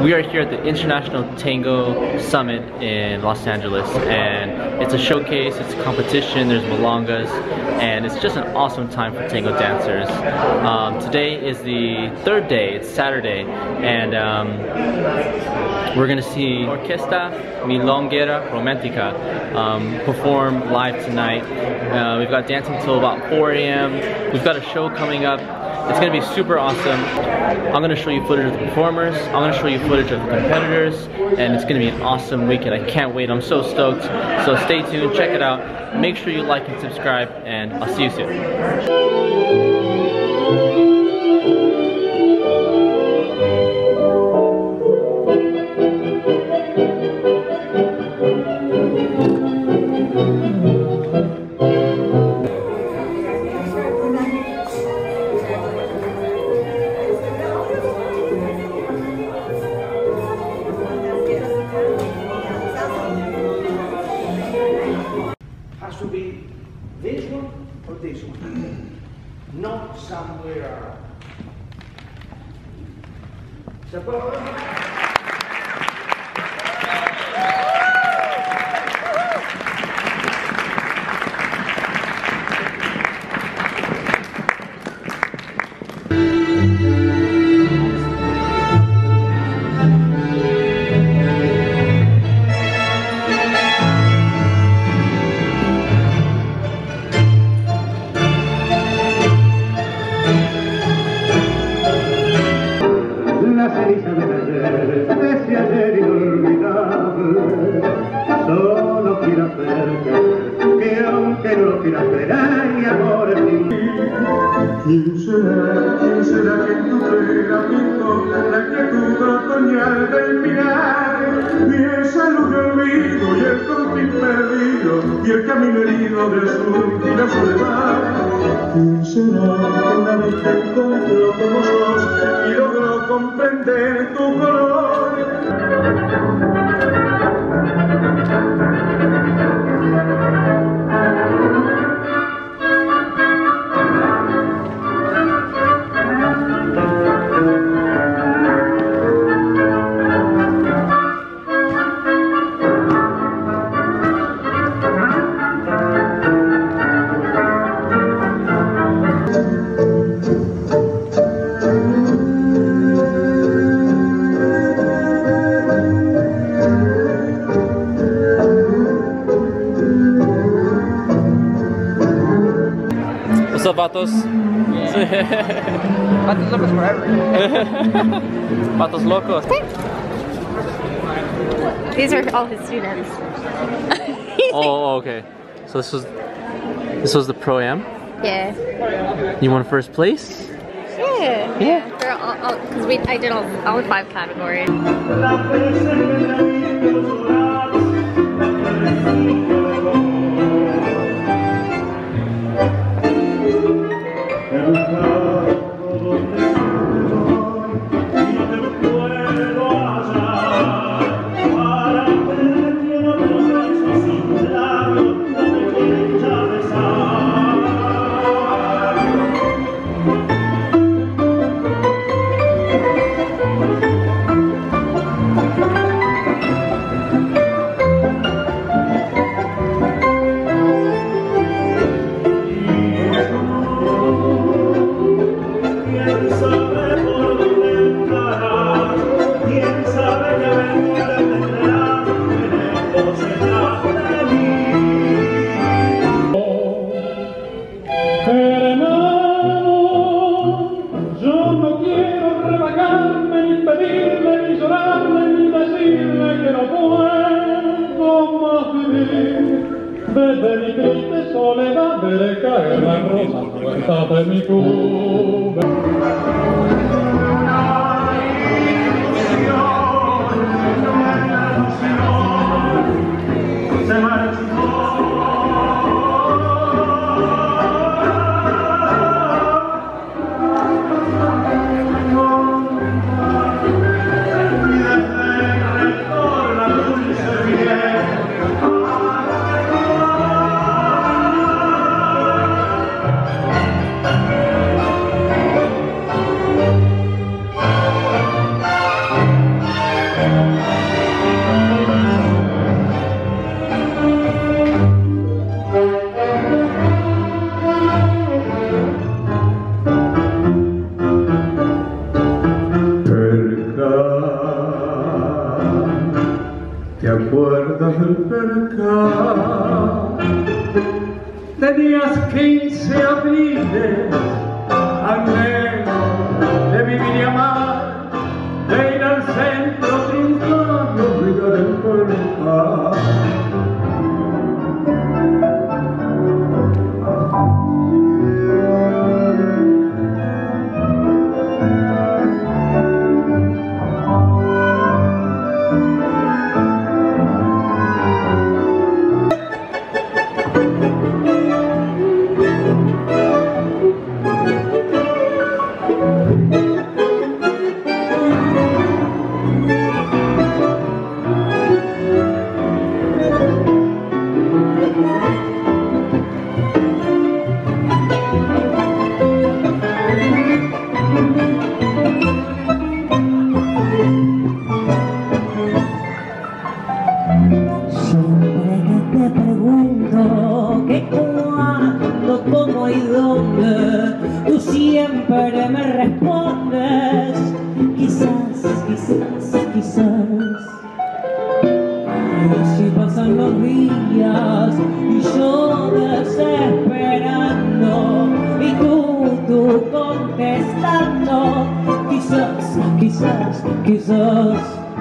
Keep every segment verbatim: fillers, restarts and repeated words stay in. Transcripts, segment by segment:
We are here at the International Tango Summit in Los Angeles, and it's a showcase, it's a competition, there's milongas, and it's just an awesome time for tango dancers. Um, today is the third day, it's Saturday, and um, we're gonna see Orquesta Milonguera Romantica um, perform live tonight. Uh, we've got dancing till about four A M We've got a show coming up. It's gonna be super awesome. I'm gonna show you footage of the performers, I'm gonna show you footage of the competitors, and it's gonna be an awesome weekend. I can't wait, I'm so stoked. So stay tuned, check it out. Make sure you like and subscribe, and I'll see you soon. Has to be this one or this one, not somewhere around. Suppose solo quiero hacerte que aunque no lo quieras ver hay amor en mí. ¿Quién será, quién será quien tuviera pinto la inquietud otoñal del mirar? Y esa luz de olvido y el confín perdido y el camino herido de su vida soledad. ¿Quién será que una vez te encontró como sos y logró comprender tu color? What's up, Vatos? Yeah. Vatos locos forever. Vatos locos. These are all his students. Oh, okay. So this was this was the Pro-Am? Yeah. You won first place? Yeah. Yeah. Because we I did all, all five categories. Desde mi triste soledad veré caer las rosas puertas de mi cuna. ¿Te acuerdas del percal? Tenías quince abriles, anhelo de vivir y amar, de ir al centro triunfar y olvidar el percal. Tú siempre me respondes, quizás, quizás, quizás. Y así pasan los días y yo desesperando y tú, tú contestando, quizás, quizás, quizás.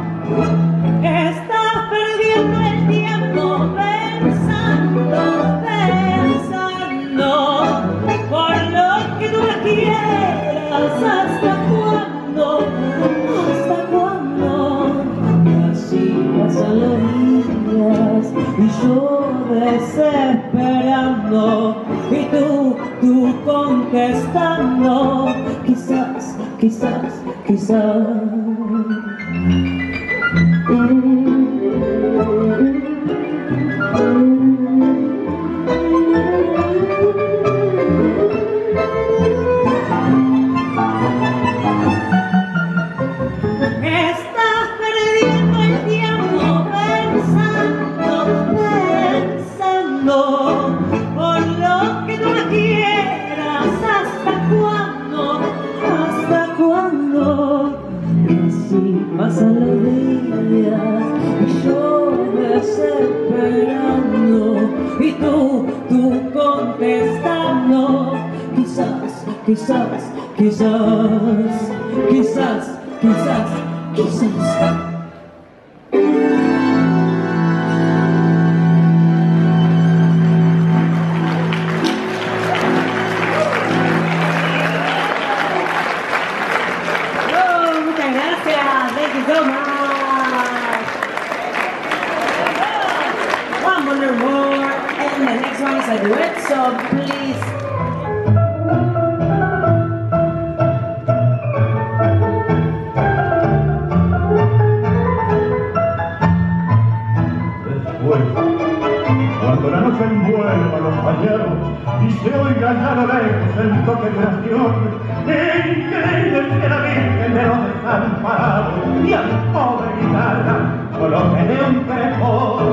Estás perdiendo el tiempo pensando, pensando por lo que tú la quieras. ¿Hasta cuándo? ¿Hasta cuándo? Y así pasan los días y yo desesperando y tú, tú contestando, quizás, quizás, quizás. Estás perdiendo el tiempo pensando, pensando por lo que tú la quieras. ¿Hasta cuándo? ¿Hasta cuándo? Y así pasan los días y yo desesperando y tú, tú contestando, quizás, quizás, quizás, quizás, quizás, quizás. A duet, so please. Después, cuando la noche envuelva los pañuelos y se oiga ya a lo lejos el toque de oración, increíble que la Virgen de los desamparados y al pobre guitarra coloque de un crepón.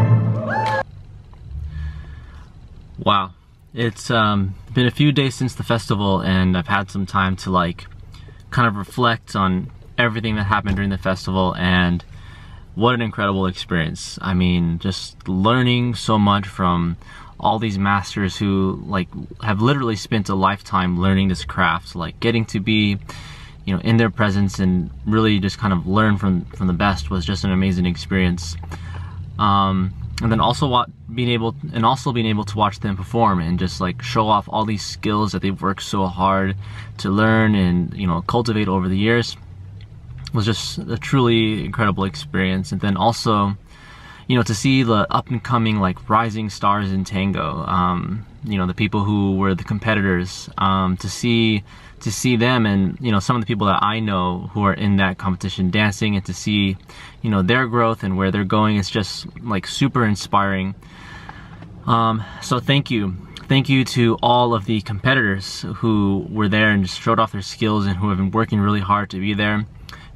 Wow, it's um, been a few days since the festival and I've had some time to like kind of reflect on everything that happened during the festival, and what an incredible experience. I mean, just learning so much from all these masters who like have literally spent a lifetime learning this craft, like getting to be, you know, in their presence and really just kind of learn from from the best was just an amazing experience. Um, and then also what, being able and also being able to watch them perform and just like show off all these skills that they've worked so hard to learn and, you know, cultivate over the years was just a truly incredible experience. And then also, you know, to see the up and coming like rising stars in Tango, um, you know, the people who were the competitors, um, to see to see them and, you know, some of the people that I know who are in that competition dancing, and to see, you know, their growth and where they're going, is just like super inspiring. Um, so thank you. Thank you to all of the competitors who were there and just showed off their skills and who have been working really hard to be there.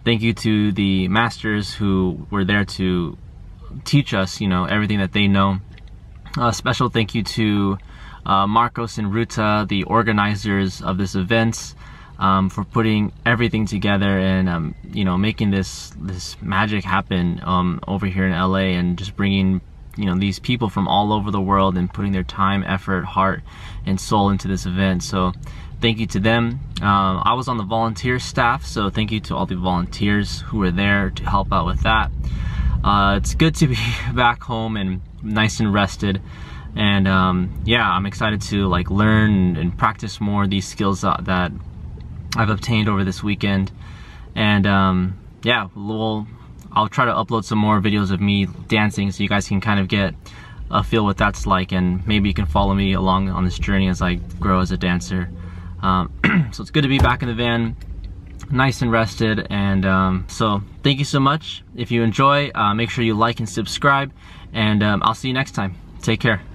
thank you to the masters who were there to teach us, you know, everything that they know. A special thank you to uh, Marcos and Ruta, the organizers of this event, um, for putting everything together and um, you know, making this this magic happen um, over here in L A, and just bringing, you know, these people from all over the world and putting their time, effort, heart, and soul into this event. So thank you to them. Um, I was on the volunteer staff, so thank you to all the volunteers who were there to help out with that. Uh, it's good to be back home and nice and rested. And um, yeah, I'm excited to like learn and practice more of these skills that, that I've obtained over this weekend. And um, yeah, we'll, I'll try to upload some more videos of me dancing so you guys can kind of get a feel what that's like, and maybe you can follow me along on this journey as I grow as a dancer. Um, so it's good to be back in the van, nice and rested. And um, so thank you so much. If you enjoy, uh, make sure you like and subscribe, and um, I'll see you next time. Take care.